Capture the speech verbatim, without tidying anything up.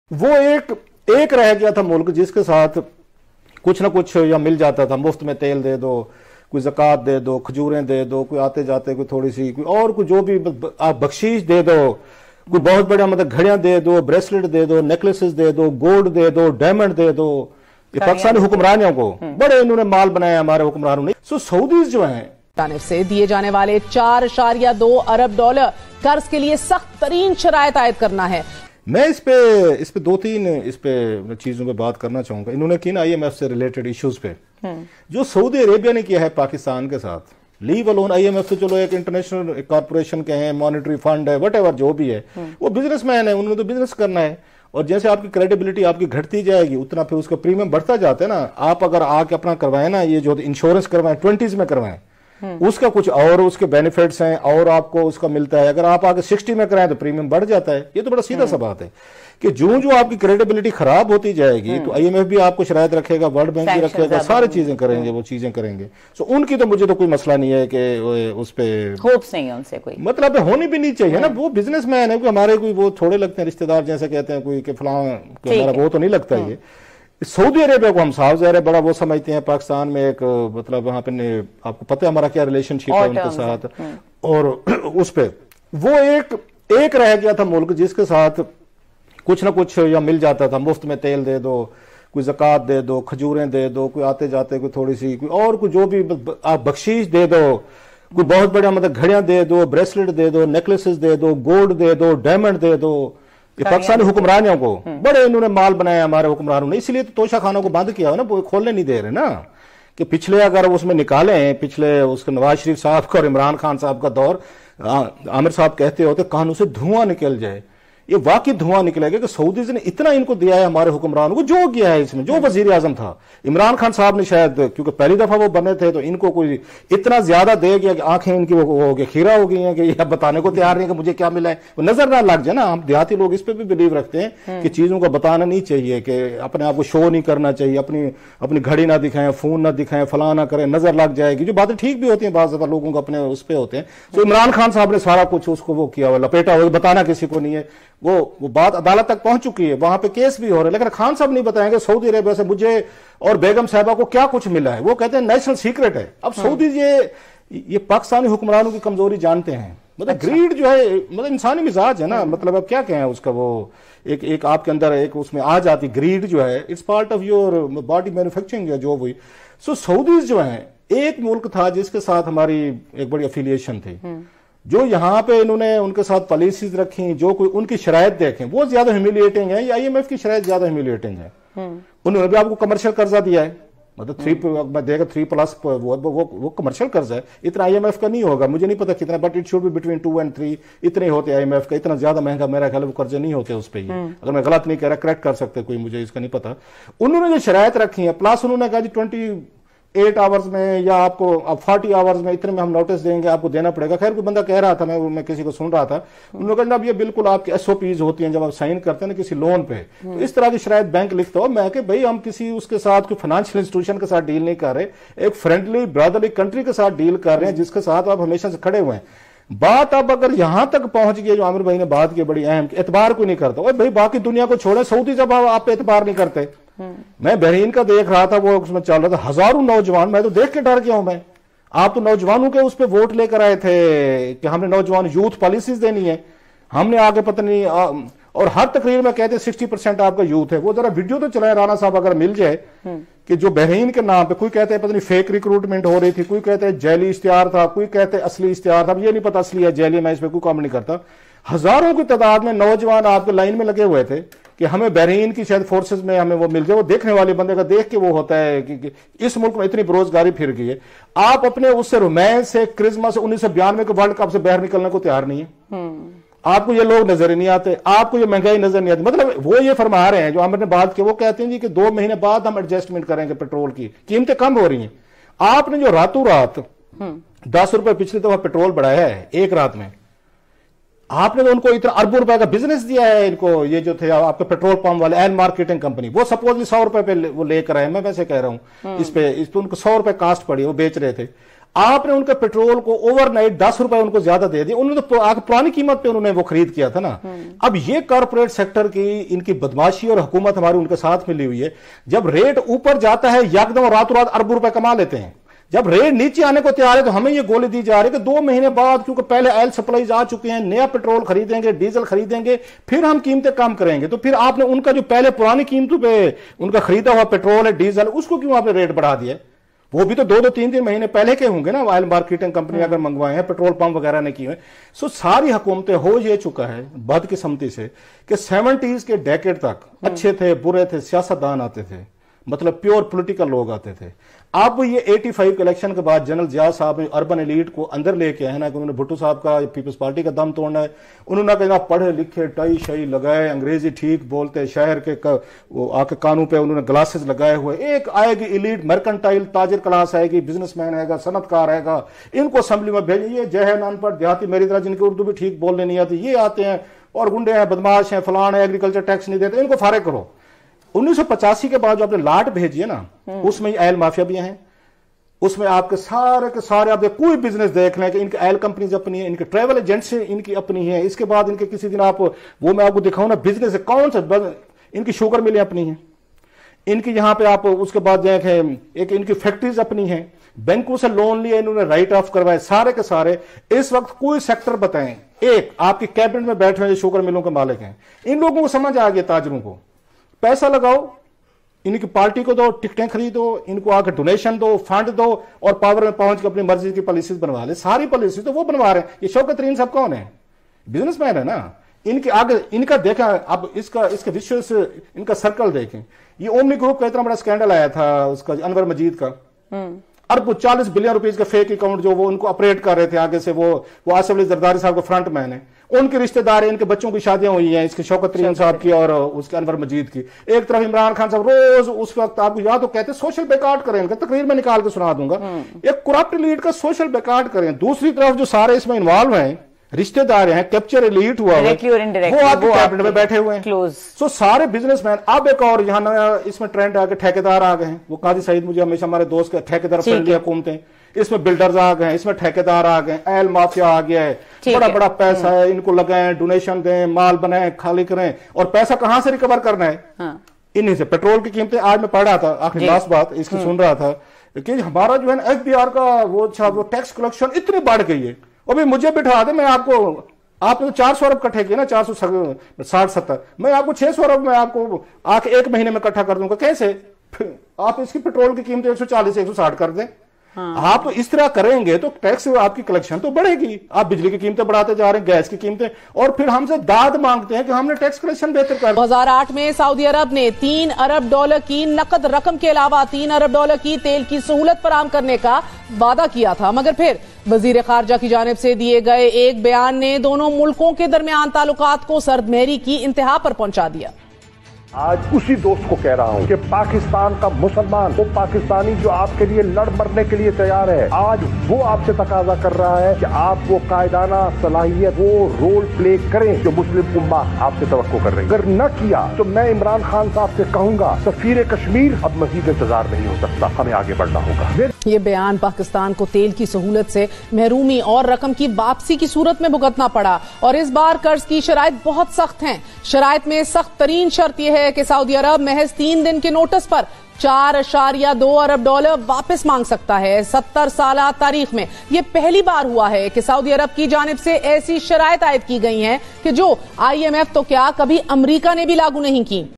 वो एक एक रह गया था मुल्क जिसके साथ कुछ ना कुछ या मिल जाता था, मुफ्त में तेल दे दो, कोई ज़कात दे दो, खजूरें दे दो, कोई आते जाते कोई थोड़ी सी कोई और कोई जो भी आप बख्शीश दे दो, कोई बहुत बड़ा मतलब घड़ियां दे दो, ब्रेसलेट दे दो, नेकलेसेस दे दो, गोल्ड दे दो, डायमंड दे दो। ये पाकिस्तानी हुक्मरानियों को बड़े इन्होंने माल बनाया हमारे हुक्मरानों ने। सो सऊदीज जो हैं जानिब से दिए जाने वाले चार इशारिया दो अरब डॉलर कर्ज के लिए सख्त तरीन शराइत आयद करना है। मैं इस पे इस पे दो तीन इस पे चीजों पे बात करना चाहूंगा। इन्होंने की ना आई एम एफ से रिलेटेड इश्यूज पे जो सऊदी अरेबिया ने किया है पाकिस्तान के साथ, leave alone I M F से चलो एक इंटरनेशनल कॉर्पोरेशन के हैं, मॉनेटरी फंड है, वट एवर जो भी है, वो बिजनेसमैन है, उन्होंने तो बिजनेस करना है। और जैसे आपकी क्रेडिबिलिटी आपकी घटती जाएगी उतना फिर उसका प्रीमियम बढ़ता जाता है ना। आप अगर आके अपना करवाएं ना, ये जो इंश्योरेंस करवाएं ट्वेंटीज में करवाएं, उसका कुछ और उसके बेनिफिट्स हैं और आपको उसका मिलता है। अगर आप आगे सिक्सटी में कराएं तो प्रीमियम बढ़ जाता है। ये तो बड़ा सीधा सा बात है कि जो जो आपकी क्रेडिबिलिटी खराब होती जाएगी तो आई एम एफ भी आपको शरायत रखेगा, वर्ल्ड बैंक भी रखेगा, सारी चीजें करेंगे, वो चीजें करेंगे। सो उनकी तो मुझे तो कोई मसला नहीं है कि उस पे होप्स नहीं है उनसे कोई, मतलब होनी भी नहीं चाहिए ना। वो बिजनेसमैन है, हमारे कोई वो थोड़े लगते हैं रिश्तेदार जैसे कहते हैं कोई कि फलां हमारा वो तो नहीं लगता ये। सऊदी अरेबिया को हम साफ ज़ाहिर बड़ा वो समझते हैं। पाकिस्तान में एक मतलब वहां पे आपको पता है हमारा क्या रिलेशनशिप है उनके साथ, और उस पे वो एक एक रह गया था मुल्क जिसके साथ कुछ ना कुछ या मिल जाता था, मुफ्त में तेल दे दो, कोई ज़कात दे दो, खजूरें दे दो, कोई आते जाते कोई थोड़ी सी कोई और कोई जो भी आप बख्शीश दे दो, कोई बहुत बड़ा मतलब घड़ियां दे दो, ब्रेसलेट दे दो, नेकलेसेस दे दो, गोल्ड दे दो, डायमंड दे दो। ये पाकिस्तानी हुक्मरानियों को बड़े इन्होंने माल बनाया हमारे हुक्मरानों ने, इसलिए तो तोशा खानों को बंद किया है ना, वो खोलने नहीं दे रहे ना। कि पिछले अगर उसमें निकालें पिछले उसके नवाज शरीफ साहब का और इमरान खान साहब का दौर, आमिर साहब कहते होते कानों से धुआं निकल जाए, ये वाकई धुआं निकलेगा कि सऊदीज ने इतना इनको दिया है हमारे हुक्मरानों को। जो किया है इसमें, जो वजीर आजम था इमरान खान साहब ने शायद क्योंकि पहली दफा वो बने थे तो इनको कोई इतना ज्यादा दे गया कि आंखें इनकी वो हो गई खीरा हो गई हैं कि ये बताने को तैयार नहीं कि मुझे क्या मिला है। वो नजर ना लग जाए ना। हम देहाती लोग इस पे भी बिलीव रखते हैं कि चीजों को बताना नहीं चाहिए, कि अपने आप को शो नहीं करना चाहिए, अपनी अपनी घड़ी ना दिखाएं, फोन ना दिखाएं, फला ना करें, नजर लग जाएगी। जो बातें ठीक भी होती हैं बाज़ दफा लोगों को अपने उस पे होते हैं। तो इमरान खान साहब ने सारा कुछ उसको वो किया हुआ लपेटा हुआ, बताना किसी को नहीं है। वो वो बात अदालत तक पहुंच चुकी है, वहां पे केस भी हो रहे हैं, लेकिन खान साहब नहीं बताएंगे सऊदी अरेबिया से मुझे और बेगम साहिबा को क्या कुछ मिला है। वो कहते हैं नेशनल सीक्रेट है। अब सऊदी ये ये पाकिस्तानी हुक्मरानों की कमजोरी जानते हैं। मतलब अच्छा। ग्रीड जो है मतलब इंसानी मिजाज है ना, मतलब अब क्या कहें उसका, वो एक एक आपके अंदर एक उसमें आ जाती ग्रीड जो है, it's part of your body manufacturing जो हुई। सो सऊदीज जो है एक मुल्क था जिसके साथ हमारी एक बड़ी अफिलिएशन थी, जो यहाँ पे इन्होंने उनके साथ पॉलिसीज रखी, जो कोई उनकी शराइत देखें वो ज्यादा ह्यूमिलिएटिंग है, या आई एम एफ की शराइत ज्यादा ह्यूमिलिएटिंग है। उन्होंने भी आपको कमर्शियल कर्जा दिया है, मतलब थ्री मैं देगा थ्री प्लस वो वो, वो कमर्शियल कर्जा है, इतना आई एम एफ का नहीं होगा, मुझे नहीं पता कितना, but it should be between two and three इतने होते आई एम एफ का। इतना ज्यादा महंगा मेरा ख्याल वो कर्जे नहीं होते उस पर ही। अगर मैं गलत नहीं कह रहा, करेक्ट कर सकते कोई, मुझे इसका नहीं पता। उन्होंने जो शराइत रखी है, प्लस उन्होंने कहा जी ट्वेंटी एट आवर्स में या आपको अब फोर्टी आवर्स में इतने में हम नोटिस देंगे, आपको देना पड़ेगा। खैर कोई बंदा कह रहा था, मैं मैं किसी को सुन रहा था, उन्होंने कहा अब ये बिल्कुल आपकी एसओपीज होती हैं जब आप साइन करते हैं ना किसी लोन पे, तो इस तरह की शरायत बैंक लिखता हो। मैं कि भाई हम किसी उसके साथ कोई फाइनेंशियल इंस्टीट्यूशन के साथ डील नहीं कर रहे, एक फ्रेंडली ब्रदरली कंट्री के साथ डील कर रहे हैं जिसके साथ आप हमेशा से खड़े हुए हैं। बात अब अगर यहां तक पहुंच गई, जो आमिर भाई ने बात की बड़ी अहम, एतबार कोई नहीं करता। और भाई बाकी दुनिया को छोड़े, सऊदी जब आप पे एतबार नहीं करते। मैं बहरीन का देख रहा था, वो उसमें चल रहा था, हजारों नौजवान, मैं तो देख के डर गया हूं। मैं आप तो नौजवानों के उस पर वोट लेकर आए थे कि हमने नौजवान यूथ पॉलिसीज देनी है, हमने आगे पता नहीं आ, और हर तकरीर में कहते हैं सिक्सटी परसेंट आपका यूथ है। वो जरा वीडियो तो चलाए राना साहब अगर मिल जाए कि जो बहरीन के नाम पे कोई कहते हैं पता नहीं फेक रिक्रूटमेंट हो रही थी, कोई कहते हैं जैली इश्तिहार था, कोई कहते हैं असली इश्तिहार था। ये नहीं पता असली है जैली, मैं इस पर कोई काम नहीं करता। हजारों की तादाद में नौजवान आपके लाइन में लगे हुए थे कि हमें बहरीन की शायद फोर्सेस में हमें वो मिल जाए। वो देखने वाले बंदे का देख के वो होता है कि, कि इस मुल्क में इतनी बेरोजगारी फिर गई है। आप अपने उससे रोमांस से क्रिस्मस से उन्नीस सौ बयानवे के वर्ल्ड कप से बाहर निकलने को तैयार नहीं है। आपको ये लोग नजर ही नहीं आते, आपको ये महंगाई नजर नहीं आती। मतलब वो ये फरमा रहे हैं जो आमिर ने बात की, वो कहते हैं जी कि दो महीने बाद हम एडजस्टमेंट करेंगे, पेट्रोल की कीमतें कम हो रही हैं। आपने जो रातों रात दस रुपए पिछली दफा पेट्रोल बढ़ाया है एक रात में, आपने तो उनको इतना अरबों रुपए का बिजनेस दिया है इनको। ये जो थे आपके पेट्रोल पंप वाले एंड मार्केटिंग कंपनी, वो सपोजली सौ रुपए पे वो लेकर आए, मैं वैसे कह रहा हूं इस पे इस पे उनको सौ रुपए कास्ट पड़ी, वो बेच रहे थे। आपने उनके पेट्रोल को ओवरनाइट दस रुपए उनको ज्यादा दे दिया, उन्होंने तो आगे पुरानी कीमत पे उन्होंने वो खरीद किया था ना। अब ये कॉर्पोरेट सेक्टर की इनकी बदमाशी और हुकूमत हमारी उनके साथ मिली हुई है। जब रेट ऊपर जाता है यकदम रातों रात अरबों रुपए कमा लेते हैं, जब रेट नीचे आने को तैयार है तो हमें ये गोली दी जा रही है कि दो महीने बाद, क्योंकि पहले ऑयल सप्लाईज आ चुके हैं, नया पेट्रोल खरीदेंगे, डीजल खरीदेंगे, फिर हम कीमतें कम करेंगे। तो फिर आपने उनका जो पहले पुरानी कीमतों पे उनका खरीदा हुआ पेट्रोल है, डीजल, उसको क्यों आपने रेट बढ़ा दिया? वो भी तो दो दो तीन तीन महीने पहले के होंगे ना, ऑयल मार्केटिंग कंपनी अगर मंगवाए हैं, पेट्रोल पंप वगैरह ने किए हैं। सो सारी हुकूमतें हो ये चुका है बदकिस्मती से कि सेवेंटीज के डेकेड तक अच्छे थे, बुरे थे, सियासतदान आते थे, मतलब प्योर पॉलिटिकल लोग आते थे। अब ये पचासी के इलेक्शन के बाद जनरल जिया साहब ने अर्बन एलीट को अंदर लेके आए ना, कि उन्होंने भुट्टो साहब का, पीपल्स पार्टी का दम तोड़ना है। उन्होंने कहा पढ़े लिखे, टाई शाई लगाए, अंग्रेजी ठीक बोलते, शहर के का, वो आके कानों पे उन्होंने ग्लासेस लगाए हुए। एक आएगी एलीट मर्केंटाइल ताजिर क्लास आएगी, बिजनेसमैन आएगा, सनतकार आएगा, इनको असेंबली में भेजिए। जहन अनपढ़ देहाती मेरी तरह जिनकी उर्दू भी ठीक बोलने नहीं आती, ये आते हैं और गुंडे हैं, बदमाश हैं, फलान है, एग्रीकल्चर टैक्स नहीं देते, इनको फारिग करो। उन्नीस सौ पचासी के बाद जो आपने लाट भेजी है ना, उसमें ऑयल माफिया भी हैं, उसमें आपके सारे के सारे आप कोई बिजनेस देख लें कि इनकी ऑयल कंपनीज अपनी है, इनके ट्रैवल एजेंट्स इनकी अपनी है। इसके बाद इनके किसी दिन आप वो मैं आपको दिखाऊं ना बिजनेस है कौन सा, इनकी शुगर मिलें अपनी है, इनकी यहां पे आप उसके बाद देखें एक इनकी फैक्ट्रीज अपनी है, बैंकों से लोन लिए, इन्होंने राइट ऑफ करवाए, सारे के सारे। इस वक्त कोई सेक्टर बताएं, एक आपकी कैबिनेट में बैठे हुए शुगर मिलों के मालिक हैं, इन लोगों को समझ आ गया, ताजरों को पैसा लगाओ, इनकी पार्टी को दो, टिकटें खरीदो, इनको आकर डोनेशन दो, फंड दो और पावर में पहुंच कर अपनी मर्जी की पॉलिसीज बनवा ले। सारी पॉलिसी तो वो बनवा रहे हैं। ये शौकत तरीन साहब कौन है? बिजनेसमैन है ना। इनके आगे इनका देखा, अब इसका इसके विश्व से इनका सर्कल देखें। ये ओमनी ग्रुप का इतना बड़ा स्कैंडल आया था, उसका अनवर मजीद का अरब चालीस बिलियन रुपीज का फेक अकाउंट जो वो उनको ऑपरेट कर रहे थे आगे से, वो वो आसिफ अली जरदारी साहब का फ्रंट मैन है, उनके रिश्तेदार हैं, इनके बच्चों की शादियां हुई हैं, इसके शौकत तरीन साहब की और उसके अनवर मजीद की। एक तरफ इमरान खान साहब रोज उस वक्त आपको याद तो कहते सोशल बैकाट करें, इनका तकरीर में निकाल के सुना दूंगा, एक करप्ट एलीट का सोशल बैकाट करें। दूसरी तरफ जो सारे इसमें इन्वॉल्व हैं, रिश्तेदार हैं, कैप्चर एलीट हुआ है, वो आके कैबिनेट में बैठे हुए हैं। सो सारे बिजनेसमैन। अब एक और यहाँ नया इसमें ट्रेंड आके ठेकेदार आ गए हैं। वो काजी सईद मुझे हमेशा हमारे दोस्त के ठेकेदार फ्रेंडली हुकूमतें, इसमें बिल्डर्स आ गए हैं, इसमें ठेकेदार आ गए, ऑयल माफिया आ गया है, बड़ा बड़ा पैसा है, इनको लगाएं, डोनेशन दें, माल बनाएं, खाली करें, और पैसा कहां से रिकवर करना है? हाँ। इन्हीं से। पेट्रोल की कीमतें आज मैं पढ़ रहा था, आखिरी लास्ट बात इसकी सुन रहा था कि हमारा जो है एफ बी आर का वो अच्छा वो टैक्स कलेक्शन इतनी बढ़ गई है। अभी मुझे बिठा दे, मैं आपको, आपने तो चार सौ अरब इकट्ठे किए ना, चार सौ साठ सत्तर, मैं आपको छह सौ अरब मैं आपको आके एक महीने में इकट्ठा कर दूंगा। कैसे? आप इसकी पेट्रोल की कीमत एक सौ चालीस एक सौ साठ कर दें। हाँ। आप तो इस तरह करेंगे तो टैक्स आपकी कलेक्शन तो बढ़ेगी। आप बिजली की कीमतें बढ़ाते जा रहे हैं, गैस की कीमतें, और फिर हमसे दाद मांगते हैं कि हमने टैक्स कलेक्शन बेहतर कर। दो हज़ार आठ में सऊदी अरब ने तीन अरब डॉलर की नकद रकम के अलावा तीन अरब डॉलर की तेल की सहूलत फराहम करने का वादा किया था, मगर फिर वजीर खारजा की जानिब से दिए गए एक बयान ने दोनों मुल्कों के दरमियान ताल्लुकात को सर्दमेहरी की इंतहा पर पहुंचा दिया। आज उसी दोस्त को कह रहा हूं कि पाकिस्तान का मुसलमान, वो पाकिस्तानी जो आपके लिए लड़ मरने के लिए तैयार है, आज वो आपसे तकाजा कर रहा है कि आप वो कायदाना सलाहियत, वो रोल प्ले करें जो मुस्लिम उम्मा आपसे तवक्को कर रही है। अगर न किया तो मैं इमरान खान साहब से कहूंगा, सफीर कश्मीर अब मजीद इंतजार नहीं हो सकता, हमें आगे बढ़ना होगा। ये बयान पाकिस्तान को तेल की सहूलत से महरूमी और रकम की वापसी की सूरत में भुगतना पड़ा, और इस बार कर्ज की शराइत बहुत सख्त हैं। शराइत में सख्त तरीन शर्त यह है कि सऊदी अरब महज तीन दिन के नोटिस पर चार अशारिया दो अरब डॉलर वापस मांग सकता है। सत्तर साल तारीख में यह पहली बार हुआ है कि सऊदी अरब की जानिब से ऐसी शराइत आयद की गई हैं कि जो आई एम एफ तो क्या कभी अमेरिका ने भी लागू नहीं की।